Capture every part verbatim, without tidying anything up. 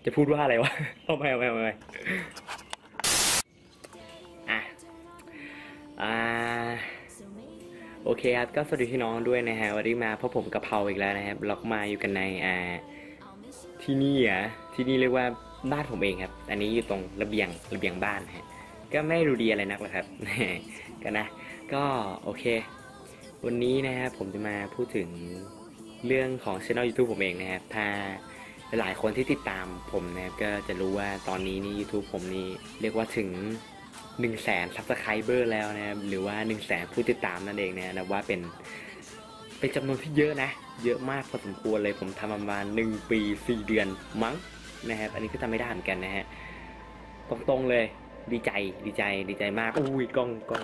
จะพูดว่าอะไรวะเอาไปเอาไปเอาไปอ่ะอ่าโอเคครับก็สวัสดีพี่น้องด้วยนะฮะวันนี้มาพบผมกับเพาอีกแล้วนะครับล็อกมาอยู่กันในอ่าที่นี่อ่ะที่นี่เรียกว่าบ้านผมเองครับอันนี้อยู่ตรงระเบียงระเบียงบ้านฮะก็ไม่ดูดีอะไรนักหรอกครับกันนะก็โอเควันนี้นะครับผมจะมาพูดถึงเรื่องของช่อง YouTube ผมเองนะครับถ้าหลายคนที่ติดตามผมนะครับก็จะรู้ว่าตอนนี้นี่ YouTube ผมนี่เรียกว่าถึงหนึ่งแสน Subscriber แล้วนะครับหรือว่า หนึ่งแสน ผู้ติดตามนั่นเองนะนับว่าเป็นเป็นจำนวนที่เยอะนะเยอะมากพอสมควรเลยผมทำประมาณหนึ่งปีสี่เดือนมั้งนะครับอันนี้ก็ทำไม่ได้เหมือนกันนะฮะตรงๆเลยดีใจดีใจดีใจมากอุ้ยกล้องกล้อง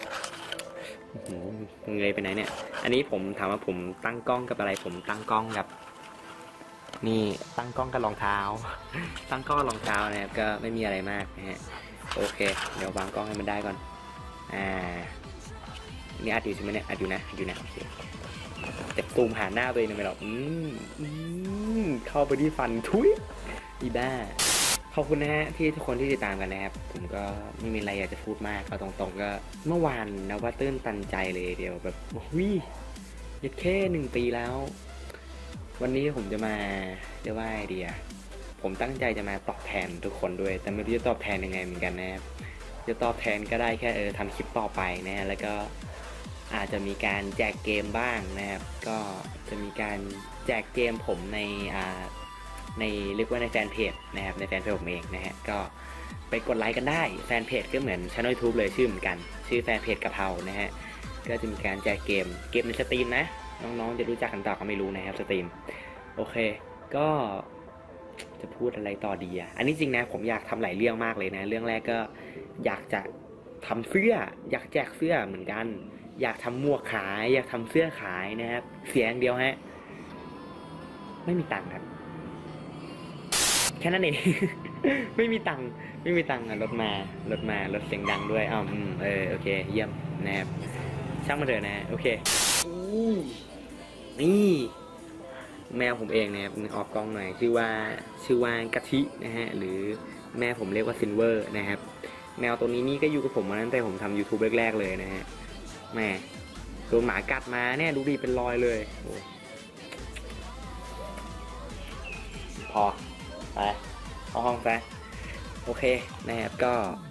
เงยไปไหนเนี่ยอันนี้ผมถามว่าผมตั้งกล้องกับอะไรผมตั้งกล้องกับนี่ตั้งกล้องกับรองเท้าตั้งกล้องกับรองเท้านะครับก็ไม่มีอะไรมากนะฮะโอเคเดี๋ยววางกล้องให้มันได้ก่อนอ่านี่อัดอยู่ใช่ไหมเนี่ยอัดอยู่นะอัดอยู่นะโอเคแต่ซูมหาหน้าตัวเองไม่หรอกอืมอืมเข้าไปที่ฟันทุยอีบ้าขอบคุณนะฮะที่ทุกคนที่ติดตามกันนะครับผมก็ไม่มีอะไรอยากจะพูดมากเอาตรงๆก็เมื่อวานนะว่าตื้นตันใจเลยเดียวแบบวิยัดแค่หนึ่งปีแล้ววันนี้ผมจะมาเรียกว่าไอเดียผมตั้งใจจะมาตอบแทนทุกคนด้วยแต่ไม่รู้จะตอบแทนยังไงเหมือนกันนะครับจะตอบแทนก็ได้แค่เออทำคลิปต่อไปนะแล้วก็อาจจะมีการแจกเกมบ้างนะครับก็จะมีการแจกเกมผมในอ่าในเรียกว่าในแฟนเพจนะครับในแฟนเพจผมเองนะฮะก็ไปกดไลค์กันได้แฟนเพจก็เหมือนช่อง YouTube เลยชื่อเหมือนกันชื่อแฟนเพจกะเพรานะฮะก็จะมีการแจกเกมเกมในสตรีมนะน้องๆจะรู้จักกันต่อก็ไม่รู้นะครับสตรีมโอเคก็จะพูดอะไรต่อดีอ่ะอันนี้จริงนะผมอยากทำหลายเรื่องมากเลยนะเรื่องแรกก็อยากจะทำเสื้ออยากแจกเสื้อเหมือนกันอยากทำหมวกขายอยากทำเสื้อขายนะครับเสียอย่างเดียวฮะไม่มีตังค์ครับแค่นั้นเอง ไม่มีตังค์ไม่มีตังค์รถมารถมารถเสียงดังด้วยอ้าวเออโอเคเยี่ยมนะครับช่างมาเถอะนะโอเคนี่แมวผมเองนะครับออกกล้องหน่อยชื่อว่าชื่อว่ากะทินะฮะหรือแม่ผมเรียกว่าซินเวอร์นะครับแมวตัวนี้นี่ก็อยู่กับผมมาตั้งแต่ผมทำ YouTube แรกๆเลยนะฮะแม่โดนหมากัดมาเนี่ยดูดิเป็นรอยเลยพอไปเข้าห้องซะโอเคนะครับก็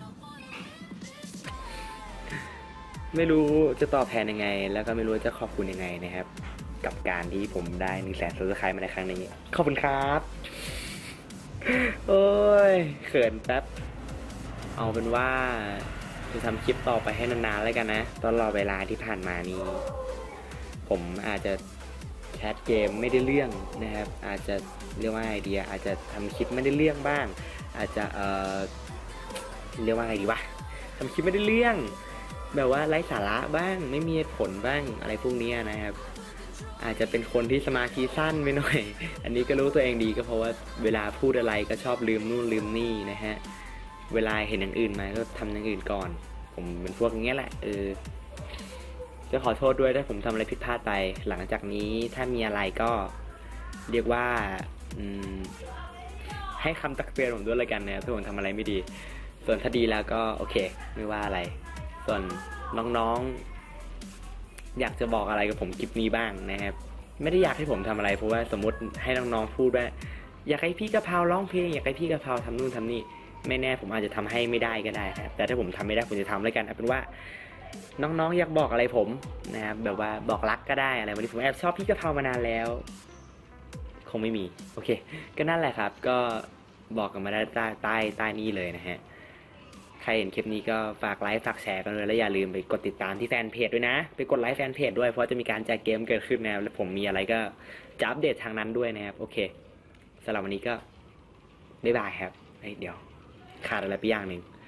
ไม่รู้จะตอบแทนยังไงแล้วก็ไม่รู้จะขอบคุณยังไงนะครับกับการที่ผมได้หนึ่งแสนซับสไครต์มาในครั้งนี้ขอบคุณครับโอ้ยเขินแป๊บเอาเป็นว่าจะทำคลิปต่อไปให้นานๆแล้วกันนะตลอดเวลาที่ผ่านมานี้ผมอาจจะแคสเกมไม่ได้เรื่องนะครับอาจจะเรียกว่าไอเดียอาจจะทำคลิปไม่ได้เรื่องบ้างอาจจะเอ่อเรียกว่าไงดีวะทำคลิปไม่ได้เรื่องแบบว่าไร้สาระบ้างไม่มีผลบ้างอะไรพวกนี้นะครับอาจจะเป็นคนที่สมาธิสั้นไปหน่อยอันนี้ก็รู้ตัวเองดีก็เพราะว่าเวลาพูดอะไรก็ชอบลืมนู่นลืมนี่นะฮะเวลาเห็นอย่างอื่นมาก็ทำอย่างอื่นก่อนผมเป็นพวกอย่างเงี้ยแหละเออจะขอโทษด้วยถ้าผมทำอะไรผิดพลาดไปหลังจากนี้ถ้ามีอะไรก็เรียกว่าอืมให้คำตักเตือนผมด้วยละกันนะถ้าผมทำอะไรไม่ดีส่วนถ้าดีแล้วก็โอเคไม่ว่าอะไรส่วนน้องๆอยากจะบอกอะไรกับผมคลิปนี้บ้างนะครับไม่ได้อยากให้ผมทำอะไรเพราะว่าสมมติให้น้องๆพูดว่าอยากให้พี่กะเพราร้องเพลงอยากให้พี่กะเพราทำนู่นทำนี่ไม่แน่ผมอาจจะทำให้ไม่ได้ก็ได้ครับแต่ถ้าผมทำไม่ได้ผมจะทำแล้วกันเอาเป็นว่าน้องๆอยากบอกอะไรผมนะครับแบบว่าบอกรักก็ได้อะไรวันนี้ผมแอบชอบพี่กะเพรามานานแล้วคงไม่มีโอเคก็นั่นแหละครับก็บอกกันมาได้ใต้ใต้ใต้นี้เลยนะฮะใครเห็นคลิปนี้ก็ฝากไลค์ฝากแชร์กันเลยและอย่าลืมไปกดติดตามที่แฟนเพจด้วยนะไปกดไลค์แฟนเพจด้วยเพราะจะมีการแจกเกมเกิดขึ้นนะแล้วผมมีอะไรก็จะอัปเดตทางนั้นด้วยนะครับโอเคสำหรับวันนี้ก็บ๊ายบายครับเดี๋ยวขาดอะไรไปอย่างหนึ่ง